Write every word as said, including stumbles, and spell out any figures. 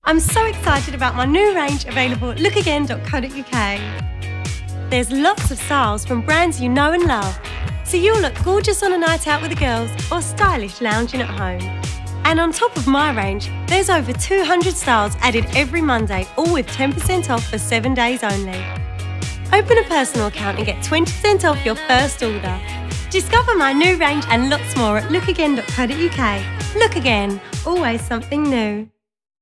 I'm so excited about my new range available at look again dot co dot U K. There's lots of styles from brands you know and love, so you'll look gorgeous on a night out with the girls or stylish lounging at home. And on top of my range, there's over two hundred styles added every Monday, all with ten percent off for seven days only. Open a personal account and get twenty percent off your first order. Discover my new range and lots more at look again dot co dot U K. Look Again, always something new.